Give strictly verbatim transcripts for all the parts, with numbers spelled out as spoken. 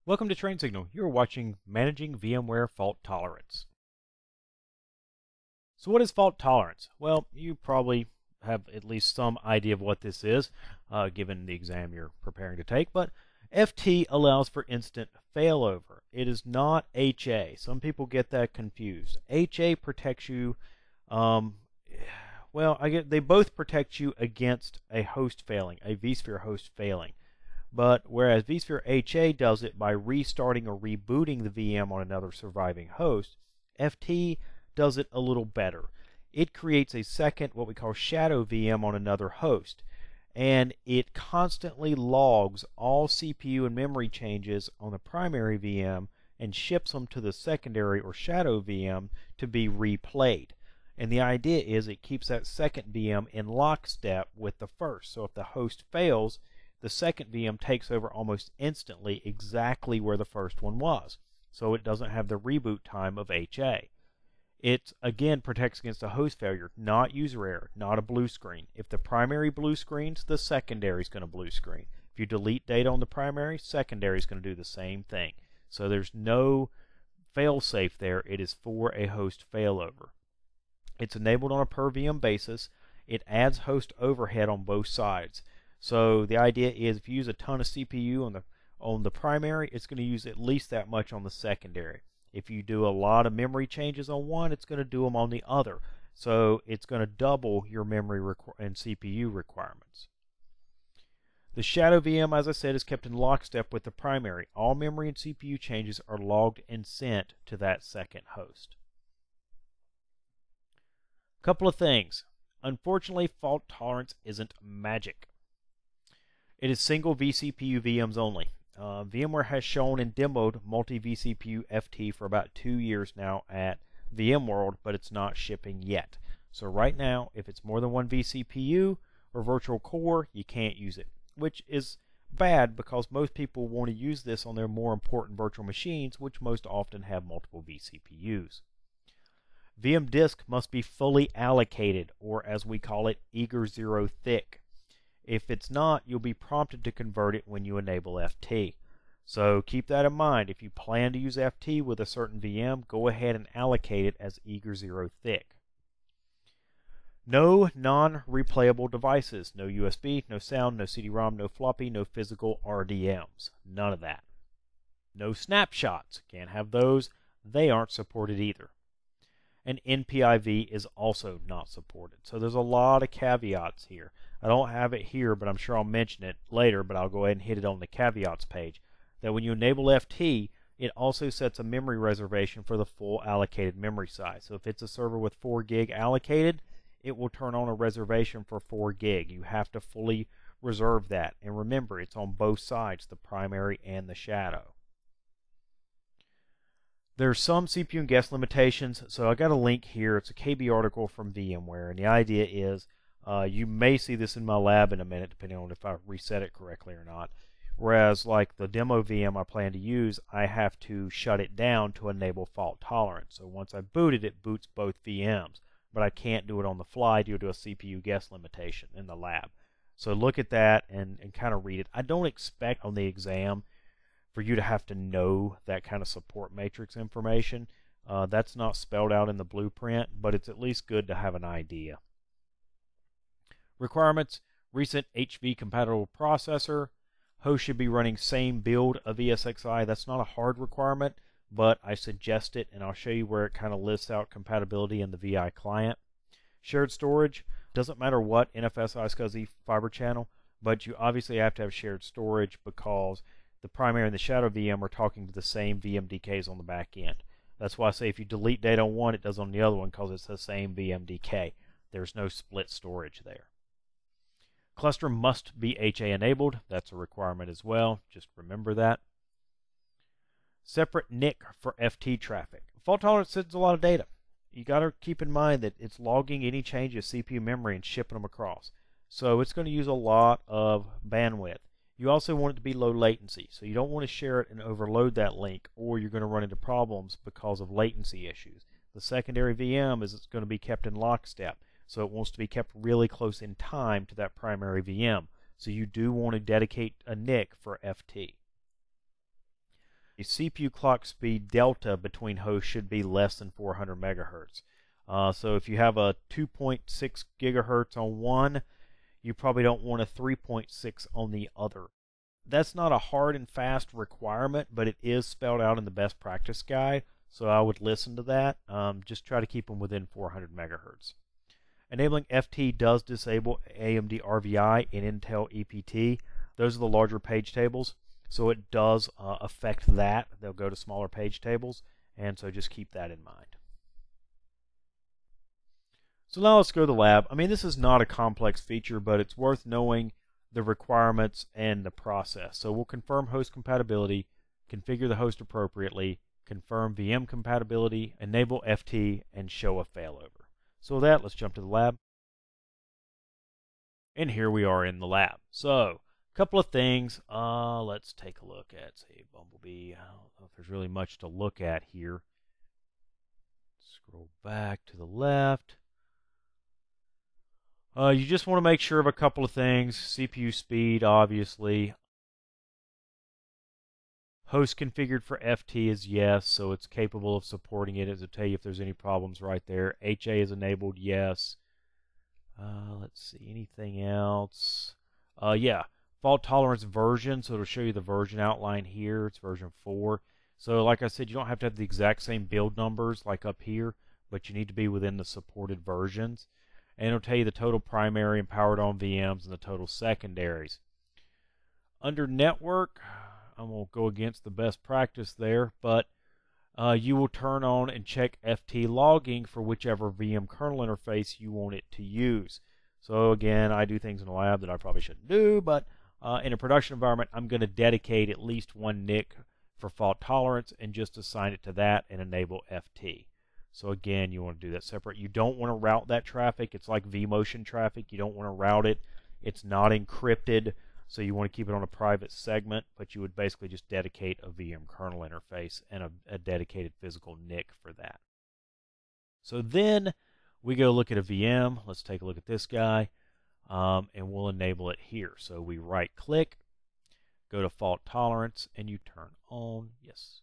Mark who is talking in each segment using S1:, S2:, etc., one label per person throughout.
S1: Welcome to Train Signal. You're watching Managing VMware Fault Tolerance. So what is fault tolerance? Well, you probably have at least some idea of what this is, uh, given the exam you're preparing to take, but F T allows for instant failover. It is not H A. Some people get that confused. H A protects you, um, well, I get, they both protect you against a host failing, a vSphere host failing. But whereas vSphere H A does it by restarting or rebooting the V M on another surviving host, F T does it a little better. It creates a second, what we call shadow V M on another host, and it constantly logs all C P U and memory changes on the primary V M and ships them to the secondary or shadow V M to be replayed. And the idea is it keeps that second V M in lockstep with the first. So if the host fails, the second V M takes over almost instantly exactly where the first one was. So it doesn't have the reboot time of H A. It, again, protects against a host failure, not user error, not a blue screen. If the primary blue screens, the secondary is going to blue screen. If you delete data on the primary, secondary is going to do the same thing. So there's no fail-safe there. It is for a host failover. It's enabled on a per V M basis. It adds host overhead on both sides. So the idea is if you use a ton of C P U on the on the primary, it's going to use at least that much on the secondary. If you do a lot of memory changes on one, it's going to do them on the other. So it's going to double your memory and C P U requirements. The shadow V M, as I said, is kept in lockstep with the primary. All memory and C P U changes are logged and sent to that second host. A couple of things. Unfortunately, fault tolerance isn't magic. It is single vCPU V Ms only. Uh, VMware has shown and demoed multi-vCPU F T for about two years now at VMworld, but it's not shipping yet. So right now, if it's more than one vCPU or virtual core, you can't use it, which is bad because most people want to use this on their more important virtual machines, which most often have multiple vCPUs. V M disk must be fully allocated, or as we call it, eager zero thick. If it's not, you'll be prompted to convert it when you enable F T. So keep that in mind. If you plan to use F T with a certain V M, go ahead and allocate it as eager zero thick. No non-replayable devices. No U S B, no sound, no C D ROM, no floppy, no physical R D Ms. None of that. No snapshots. Can't have those. They aren't supported either. And N P I V is also not supported. So there's a lot of caveats here. I don't have it here, but I'm sure I'll mention it later, but I'll go ahead and hit it on the caveats page. That when you enable F T, it also sets a memory reservation for the full allocated memory size. So if it's a server with four gig allocated, it will turn on a reservation for four gig. You have to fully reserve that. And remember, it's on both sides, the primary and the shadow. There's some C P U and guest limitations, so I got a link here. It's a K B article from VMware, and the idea is uh, you may see this in my lab in a minute, depending on if I reset it correctly or not. Whereas, like the demo V M I plan to use, I have to shut it down to enable fault tolerance. So once I boot it, it boots both V Ms, but I can't do it on the fly due to a C P U guest limitation in the lab. So look at that and, and kind of read it. I don't expect on the exam for you to have to know that kind of support matrix information. Uh, that's not spelled out in the blueprint, but it's at least good to have an idea. Requirements: recent H V compatible processor. Host should be running same build of E S X i. That's not a hard requirement, but I suggest it, and I'll show you where it kind of lists out compatibility in the V I client. Shared storage. Doesn't matter what N F S iSCSI fiber channel, but you obviously have to have shared storage because the primary and the shadow V M are talking to the same V M D Ks on the back end. That's why I say if you delete data on one, it does on the other one because it's the same V M D K. There's no split storage there. Cluster must be H A enabled. That's a requirement as well. Just remember that. Separate N I C for F T traffic. Fault tolerance sends a lot of data. You got to keep in mind that it's logging any changes C P U memory and shipping them across. So it's going to use a lot of bandwidth. You also want it to be low latency, so you don't want to share it and overload that link, or you're going to run into problems because of latency issues. The secondary V M is it's going to be kept in lockstep, so it wants to be kept really close in time to that primary V M. So you do want to dedicate a N I C for F T. The C P U clock speed delta between hosts should be less than four hundred megahertz. Uh, so if you have a two point six gigahertz on one, you probably don't want a three point six on the other. That's not a hard and fast requirement, but it is spelled out in the best practice guide, so I would listen to that. Um, just try to keep them within four hundred megahertz. Enabling F T does disable A M D R V I and Intel E P T. Those are the larger page tables. So it does uh, affect that. They'll go to smaller page tables, and so just keep that in mind. So now let's go to the lab. I mean, this is not a complex feature, but it's worth knowing the requirements and the process. So we'll confirm host compatibility, configure the host appropriately, confirm V M compatibility, enable F T, and show a failover. So with that, let's jump to the lab. And here we are in the lab. So couple of things. Uh, let's take a look at, say, Bumblebee. I don't know if there's really much to look at here. Scroll back to the left. Uh, you just want to make sure of a couple of things. C P U speed, obviously. Host configured for F T is yes, so it's capable of supporting it. It'll tell you if there's any problems right there. H A is enabled, yes. Uh, let's see, anything else? Uh, yeah. Fault tolerance version, so it'll show you the version outline here. It's version four. So like I said, you don't have to have the exact same build numbers like up here, but you need to be within the supported versions. And it'll tell you the total primary and powered on V Ms and the total secondaries. Under network, I'm going to go against the best practice there, but uh, you will turn on and check F T logging for whichever V M kernel interface you want it to use. So again, I do things in the lab that I probably shouldn't do, but Uh, in a production environment, I'm going to dedicate at least one N I C for fault tolerance and just assign it to that and enable F T. So again, you want to do that separate. You don't want to route that traffic. It's like vMotion traffic. You don't want to route it. It's not encrypted, so you want to keep it on a private segment, but you would basically just dedicate a V M kernel interface and a, a dedicated physical N I C for that. So then we go look at a V M. Let's take a look at this guy. Um, and we'll enable it here. So we right click, go to fault tolerance, and you turn on, yes.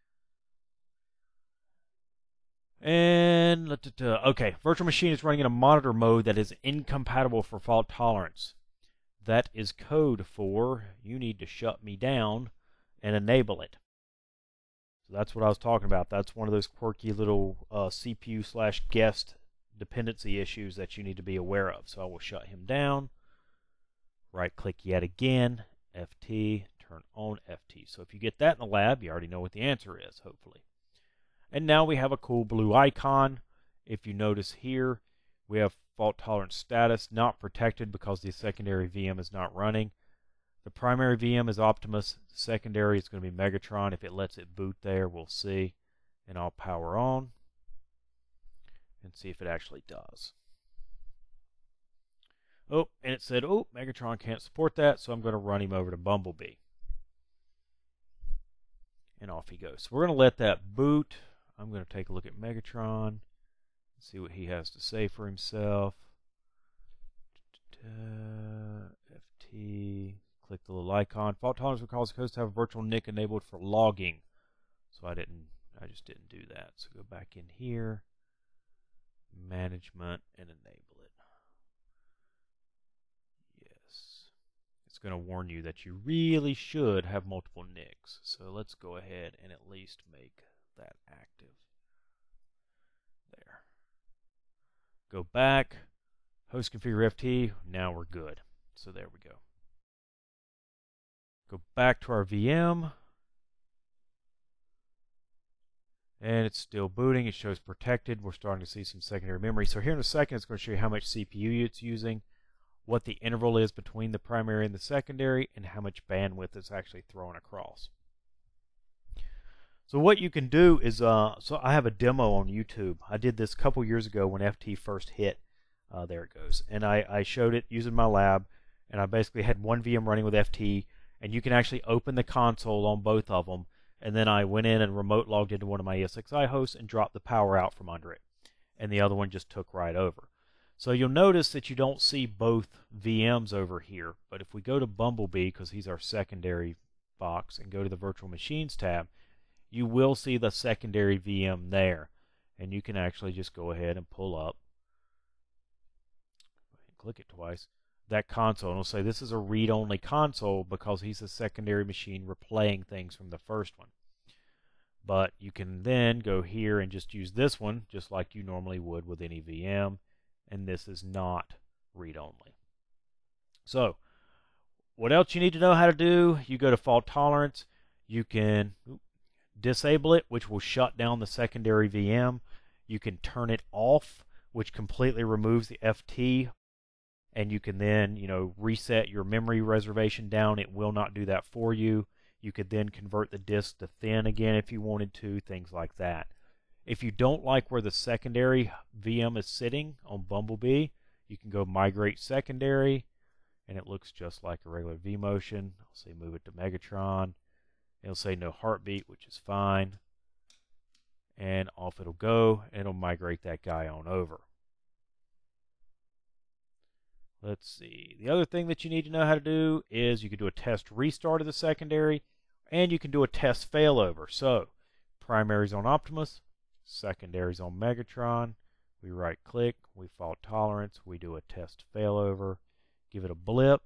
S1: And, okay, virtual machine is running in a monitor mode that is incompatible for fault tolerance. That is code for you need to shut me down and enable it. So that's what I was talking about. That's one of those quirky little uh, C P U slash guest dependency issues that you need to be aware of. So I will shut him down, right click yet again, F T, turn on F T. So if you get that in the lab, you already know what the answer is, hopefully. And now we have a cool blue icon. If you notice here, we have fault tolerance status not protected because the secondary V M is not running. The primary V M is Optimus, the secondary is going to be Megatron. If it lets it boot there, we'll see. And I'll power on and see if it actually does. Oh, and it said, oh, Megatron can't support that, so I'm going to run him over to Bumblebee. And off he goes. So we're going to let that boot. I'm going to take a look at Megatron and see what he has to say for himself. F T, click the little icon. Fault tolerance will cause the host to have a virtual N I C enabled for logging. So I didn't, I just didn't do that. So go back in here. Management and enable it. Yes. It's going to warn you that you really should have multiple N I Cs. So let's go ahead and at least make that active. There. Go back. Host configure F T. Now we're good. So there we go. Go back to our V M. And it's still booting. It shows protected. We're starting to see some secondary memory. So here in a second, it's going to show you how much C P U it's using, what the interval is between the primary and the secondary, and how much bandwidth it's actually throwing across. So what you can do is, uh, so I have a demo on YouTube. I did this a couple years ago when F T first hit. Uh, there it goes. And I, I showed it using my lab, and I basically had one V M running with F T, and you can actually open the console on both of them. And then I went in and remote logged into one of my E S X i hosts and dropped the power out from under it. And the other one just took right over. So you'll notice that you don't see both V Ms over here. But if we go to Bumblebee, because he's our secondary box, and go to the Virtual Machines tab, you will see the secondary V M there. And you can actually just go ahead and pull up, click it twice, that console. And it'll say this is a read-only console because he's a secondary machine replaying things from the first one. But you can then go here and just use this one just like you normally would with any V M. And this is not read-only. So, what else you need to know how to do? You go to fault tolerance. You can oops, disable it, which will shut down the secondary V M. You can turn it off, which completely removes the F T. And you can then, you know, reset your memory reservation down. It will not do that for you. You could then convert the disk to thin again if you wanted to, things like that. If you don't like where the secondary V M is sitting on Bumblebee, you can go migrate secondary, and it looks just like a regular vMotion. I'll say move it to Megatron. It'll say no heartbeat, which is fine. And off it'll go, and it'll migrate that guy on over. Let's see. The other thing that you need to know how to do is you can do a test restart of the secondary, and you can do a test failover. So, primary's on Optimus, secondary's on Megatron. We right click, we fault tolerance, we do a test failover, give it a blip,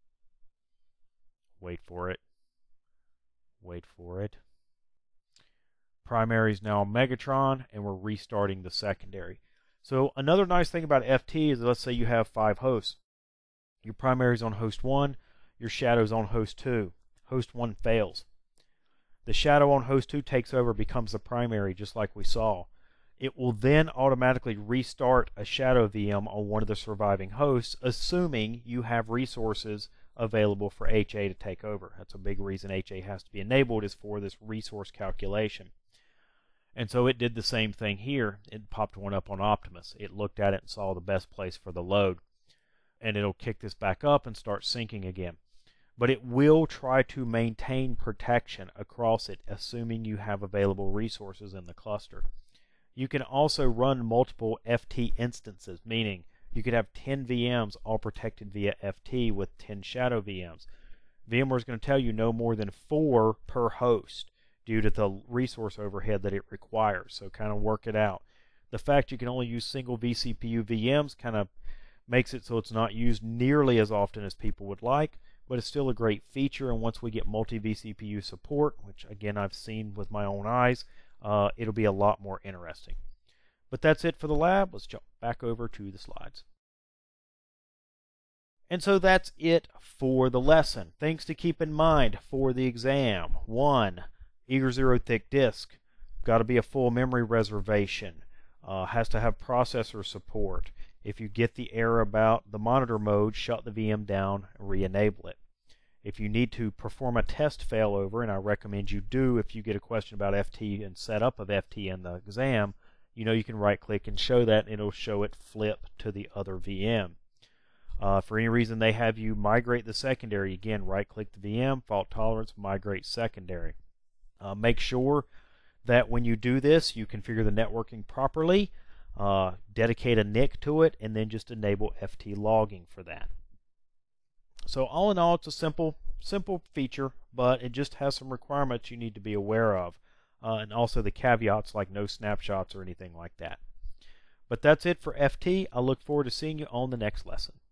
S1: wait for it, wait for it. Primary is now on Megatron, and we're restarting the secondary. So another nice thing about F T is, let's say you have five hosts. Your primary is on host one, your shadow is on host two. Host one fails. The shadow on host two takes over, becomes the primary, just like we saw. It will then automatically restart a shadow V M on one of the surviving hosts, assuming you have resources available for H A to take over. That's a big reason H A has to be enabled, is for this resource calculation. And so it did the same thing here. It popped one up on Optimus. It looked at it and saw the best place for the load. And it'll kick this back up and start syncing again. But it will try to maintain protection across it, assuming you have available resources in the cluster. You can also run multiple F T instances, meaning you could have ten V Ms all protected via F T with ten shadow V Ms. VMware is going to tell you no more than four per host due to the resource overhead that it requires. So kind of work it out. The fact you can only use single vCPU V Ms kind of makes it so it's not used nearly as often as people would like, but it's still a great feature. And once we get multi-vCPU support, which again I've seen with my own eyes, uh, it'll be a lot more interesting. But that's it for the lab. Let's jump back over to the slides. And so that's it for the lesson. Things to keep in mind for the exam. One, Eager Zero thick disk. Got to be a full memory reservation. Uh, has to have processor support. If you get the error about the monitor mode, shut the V M down and re-enable it. If you need to perform a test failover, and I recommend you do if you get a question about F T and setup of F T in the exam, you know you can right click and show that, and it'll show it flip to the other V M. Uh, for any reason they have you migrate the secondary, again right click the V M, fault tolerance, migrate secondary. Uh, make sure that when you do this you configure the networking properly, uh, dedicate a N I C to it, and then just enable F T logging for that. So all in all, it's a simple simple feature, but it just has some requirements you need to be aware of, uh, and also the caveats like no snapshots or anything like that. But that's it for F T. I look forward to seeing you on the next lesson.